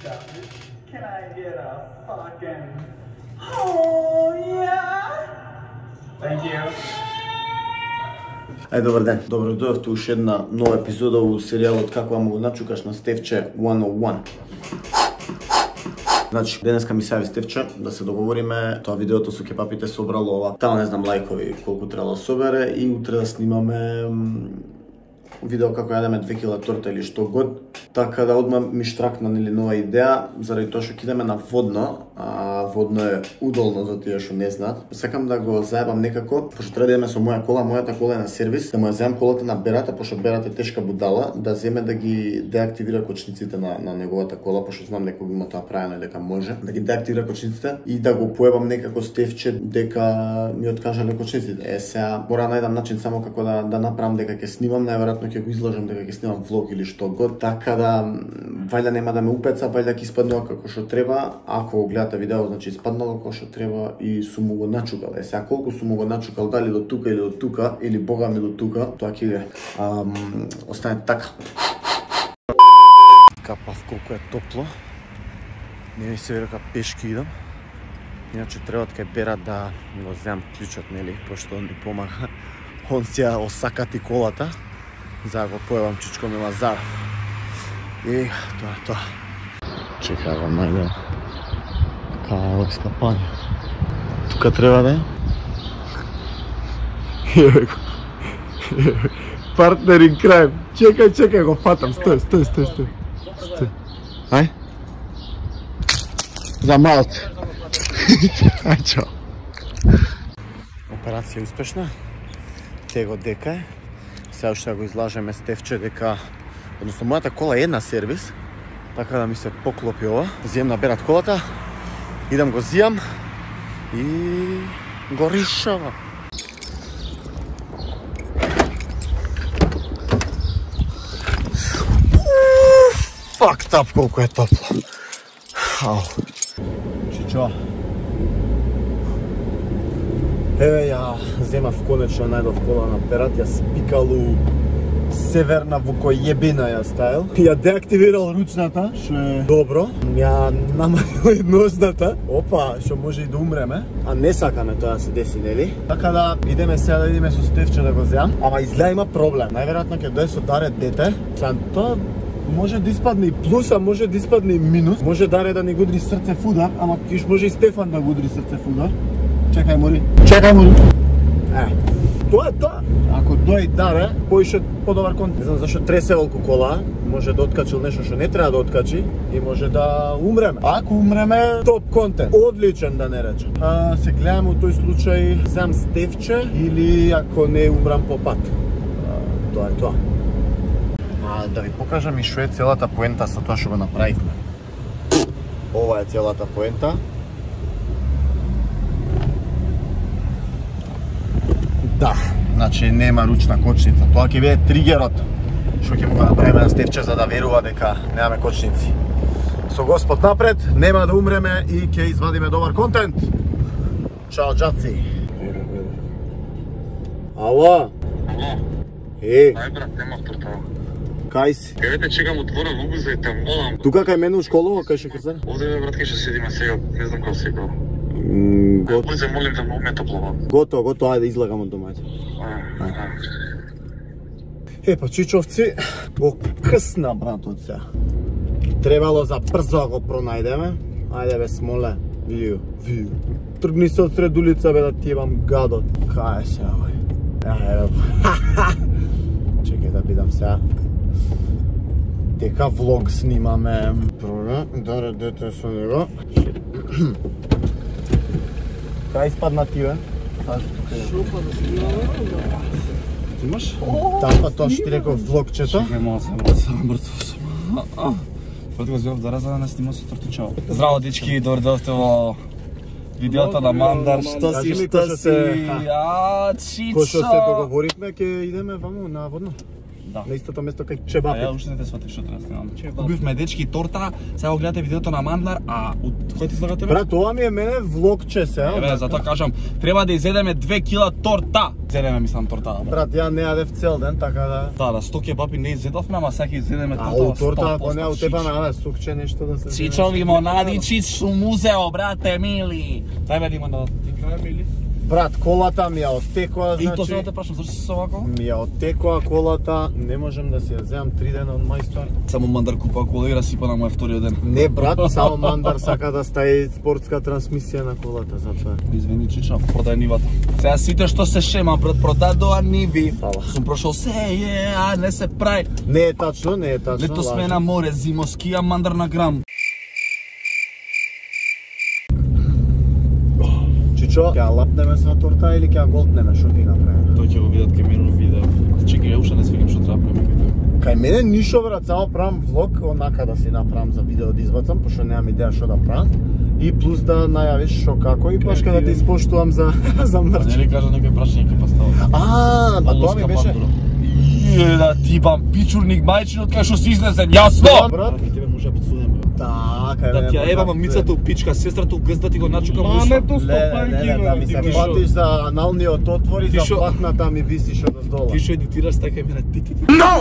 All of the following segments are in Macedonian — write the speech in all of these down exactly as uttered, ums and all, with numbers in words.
Can I get a fucking oh yeah? Thank you. Ај, добар ден. Добро дојдовте уште една нова епизода у серијалот Како му го начукаш на Стефче едно о едно. Значи, денеска ми се јави Стефче да се договориме, тоа видеото со кепапите собрало ова, тamo не знам лајкови колку треба да собере и утре да снимаме видео како јадеме две кила торта или што год. Така да одма ми штракна нели нова идеја, заради тоа што ќе идеме на водно, а водно е удолно за тие што не знаат. Сакам да го заебам некако, пошто треба да идеме со моја кола, мојата кола е на сервис, да му ја земам колата на Берата, пошто Берата е тешка будала, да земе да ги деактивира кочниците на, на неговата кола, пошто знам некој има тоа правено дека може, да ги деактивира кочниците и да го поебам некако Стефче дека ми откажале кочниците. Е, сега мора да најдам начин само како да, да направам дека ќе снимам, најверојатно ќе го изложам дека ќе снимам влог или што год, така да вајда нема да ме упеца, вајда ќе испаднува како што треба. Ако го гледате видео, значи испаднало како што треба и сум му го начукал. Е, сега колку сум му го начукал, дали до тука или до тука, или бога ми до тука, тоа ќе иде. Остане така. Капав колку е топло. Не ми се верува пешки идам. Иначе треба кај Бера да го земам клучот, нели, пошто он ми помага. Он си ја осакати колата, за да го поевам Чичко Милазаров. И тоа е тоа. Чекай го најдем кај ово скапање. Тука треба да е. Партнер in crime. Чекај, чекај, го фатам. Стој, стој, стој, стој. Стој. Ај. За малце. Ај, чао. Операција успешна. Tego дека е. Сега уште го излажеме Стефче дека, односно мојата кола е една сервис, така да ми се поклопи ова. Зијам на Берат колата, идам го зијам и го решава. Fucked up колку е топло. Ау. Чичо. Еве ја земав конечно најдов кола на Берат, ја спикалу северна вукојебина ја ставил. Ја деактивирал ручната, што е добро. Ја намалил едносната. Опа, што може и да умреме. А не сакаме тоа да се деси, нели? Така да идеме сега да идеме со Стефче да го земам. Ама изгледа има проблем. Најверојатно ќе дое со Даре дете. Сега тоа може да испадне и плюс, а може да испадне и минус. Може Даре да не го удри срце в удар, ама ќе може и Стефан да го удри срце в удар. Чекај, Мори. Чекај, Мори. Е, тоа е тоа. Ако дојде Даре, поише подобар контент. Не знам зашто тресе волку кола, може да откачил нешто што не треба да откачи и може да умреме. Ако умреме, топ контент. Одличен да не речем. А, се гледаме у тој случај сам Стефче или ако не умрам по пат. А, тоа е тоа. А, да ви покажам и што е целата поента со тоа што го направивме. Ова е целата поента. Да, значи нема ручна кочница. Тоа ќе биде тригерот што ќе му го направиме на Стефче за да верува дека немаме кочници. Со Господ напред, нема да умреме и ќе извадиме добар контент. Чао, джаци. Ало? Ало? Е? Ај брат, нема торта. Кај си? Еве те чекам отворен лугуза и те молам. Тука кај мене у школова, кај ше крзар? Овде брат, кај ќе седиме сега, не знам како сега. Гото, Се молим да му ме топло. гото, гото, ајде излагам од домаќа. Е, па чичовци, го късна братот се. Требало за брзо го пронајдеме. Ајде бе, смоле. Вију, вију. Тргни се од сред улица бе да ти имам гадот. Кај се овој? Ајде бе. Чекај да бидам сега. Дека влог снимаме. Прво, да дете со него. Кај испадна ти бе? Шопа да снимаме. Имаш? Тапа тоа што ти реков влогчето. Чекај мало се, мало се, брзо сум. Пред го зовев да раза да не снима со тортичао. Здраво, дечки, добре дојдовте во видеото на Мандар. Што си, што си? А, Чичо! Кој што се договоривме, ќе идеме ваму на водно. Да. На истото место кај А ја чебапите. уште не те сватив што треба да снимам. Купивме дечки торта, сега го гледате видеото на Мандар, а од кој ти излага тебе? Брат, ова ми е мене влогче се, а? Еве, затоа кажам, треба да изедеме две кила торта. Изедеме мислам торта, брат. Брат, ја не јадев цел ден, така да... Да, да, сто кебапи не изедовме, ама сега изедеме А, торта. о, торта, ако не, од тебе на сукче нешто да се... Чичо лимонади, чичо музео, брате, мили. Дај ме лимонада, ти кај мили? Брат, колата ми ја оттекоа, И тоа значи... само те прашам, зашто си се овако? Ми ја оттекоа колата, не можам да си ја земам три дена од мајстор. Само Мандар купа кола и расипа на мој вториот ден. Не, брат, само Мандар сака да стави спортска трансмисија на колата, затоа. Извини, Чичо, продај нивата. Сега сите што се шема, брат, продадоа ниви. Фала. Сум прошол се, е, а не се прави. Не е тачно, не е тачно. Лето сме лажам. на море, зимо скија Мандар на грам. Чичо, ќе ја лапнеме со торта или ќе ја голтнеме, што ти направи? Тој ќе го видат кај мене видео. Чекај, ја уште не свигам што треба правиме видео. Кај мене ништо, брат, само правам влог, онака да си направам за видео да избацам, пошто немам идеја што да правам. И плюс да најавиш што како и баш кога да те испоштувам за за мерч. Не ли кажа некој прашање ќе поставам. А, па тоа ми беше. Е, да ти бам пичурник мајчинот кај што си изнесен, јасно! Брат, И тебе може да подсудеме. така е. Да ти ја еба мамицата у пичка, сестрата у гзда ти го начука во уста. Мамето Леле, леле, да ми се фатиш за аналниот отвор и Ти за шо- платната ми висиш од оздола. Ти што едитираш така мене ти ти ти.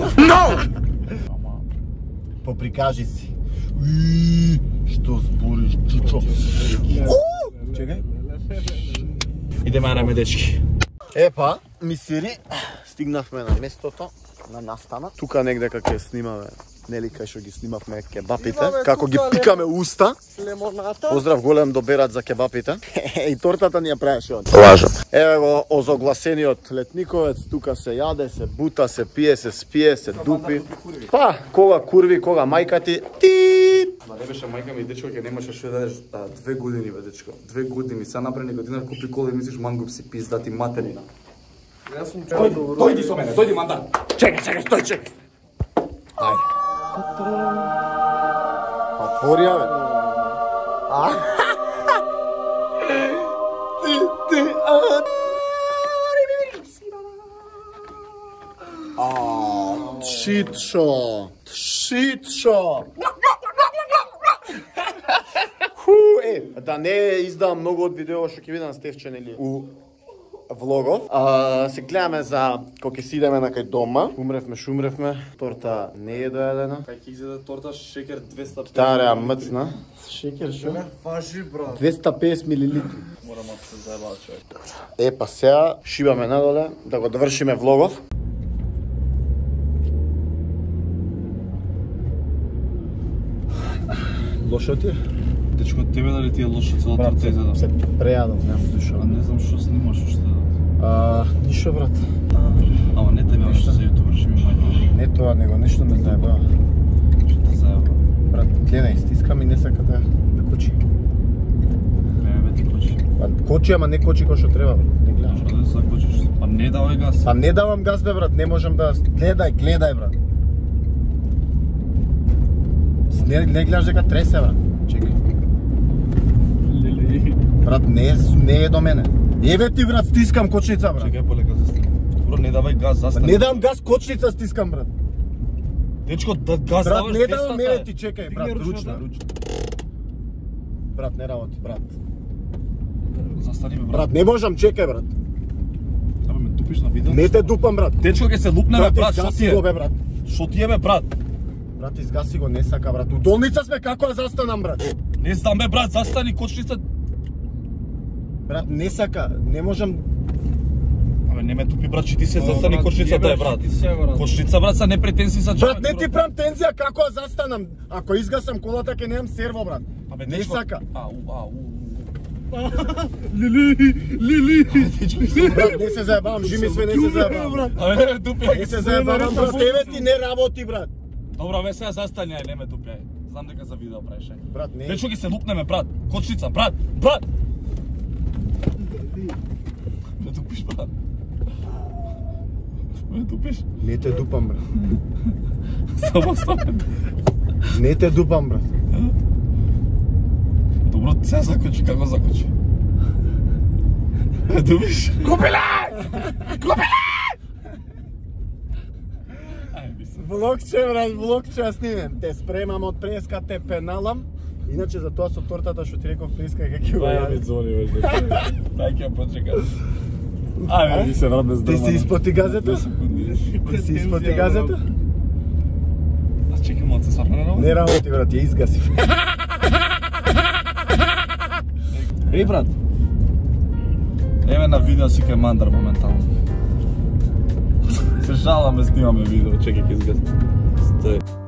Поприкажи си. И, што збориш, чичо? Чекај. Идеме араме дечки. Епа, мисири, стигнавме на местото на настана. Тука негде како ќе снимаме, нели кај што ги снимавме кебапите, како ги пикаме уста. Лимоната. Поздрав голем до Берат за кебапите. И тортата ни ја правеше он. Лажам. Еве го озогласениот летниковец, тука се јаде, се бута, се пие, се спие, се дупи. Па, кога курви, кога мајка ти, ти. Ма не беше мајка ми дечко ќе немаше што да дадеш две години бе дечко. Две години са направи година купи кола и мислиш мангуп си пиздати материна. Јас сум Дојди, дојди со мене, дојди Мандар. Чекај, чекај, стој, чекај. Ајде. Отвори ја, бе. А? Ти, ти, а. А, тшитшо, тшитшо. Ху, е, да не издавам многу од видео што ќе видам Стефче, нели, у влогов. А, се гледаме за кога ќе си идеме на кај дома. Умревме, шумревме. Торта не е дојадена. Кај ќе изеде торта шекер двеста петдесет. Тареа мцна. Шекер шо? Важи, брат. двеста и песет милилитри. Морам да се заебава човек. Е, па сега шибаме надоле да го довршиме влогов. Лошо ти е? Дечко, тебе дали ти е лошо цела Брат, торта се, изедам? се прејадов, немам душа. А не знам што снимаш уште. А, ништо, брат. Ама не тебе, ама што за јутубер ще ми мајка. Не тоа, него нешто ме заебава. Што те заебава? Брат, гледај, стискам и не сака да, да кочи. Не, бе, ти кочи. Па, кочи, ама не кочи кој што треба, брат. Не гледам. Што да се закочиш? Па не давај газ. Па не давам газ, бе, брат, не можам да... Гледај, гледај, брат. Не, не гледаш дека тресе, брат. Чекај. Леле. Брат, не, е- не е до мене. Еве ти, брат, стискам кочница, брат. Чекај полека застани. Добро, не давај газ, Па застани. не дам газ, кочница стискам, брат. Дечко, да газ Брат, даваш не без давам, така е. еве ти, чекај, Дигни брат, ручната. ручна, ручна. Брат, не работи, брат. Застани бе, брат. Брат, не можам, чекај, брат. Абе ме тупиш на видео. Не те дупам, брат. Дечко ќе се лупне бе, Брат, брат, што ти изгаси е? го, бе, брат. Што ти е бе, брат? Брат, изгаси го, не сака, брат. У долница сме, како да застанам, брат? Не знам бе, брат, застани кочница. Брат, не сака, не можам... Абе не ме тупи, брат, че ти се О, застани брат, кочницата е, јебеш брат. ти се, брат. Кочница, брат, са не претензии за човек. Брат, не ти прам тензија, како да застанам? Ако изгасам колата, ќе немам серво, брат. Абе, Не дечко- сака. Ау, ау, ау. Лили, Лили. Брат, не се заебавам, жими све, не се заебавам. Абе не ме тупи, Не се заебавам, брат, тебе ти не работи, брат. Добро, бе, сега застани, ај, не ме тупи, ај. Знам дека за видео правиш, ај. Брат, не. Дечко ги се лупнеме, брат. Кочница, брат, брат. Ме тупиш, брат. Ме тупиш. Не те дупам, брат. Само стане. Не те дупам, брат. Добро, сега закочи, како закочи? Ме тупиш. Купиле! Купиле! Ај, Влогче, брат, влогче ја снимем. Те спремам од преска, те пеналам. Иначе за тоа со тортата што ти реков преска ќе ќе го Па ја ми јадам. звони веќе. Тај ќе почека. Ајде, ми се врат без Ти дрма. си испоти газета? Две секунди. Ти си испоти газета? Аз чекам од се сварна на Не работи, брат, ја изгасив. Еј, брат. Еве на видео си кај мандар моментално. Се жаламе, снимаме видео, чекай ќе изгасим. Стој.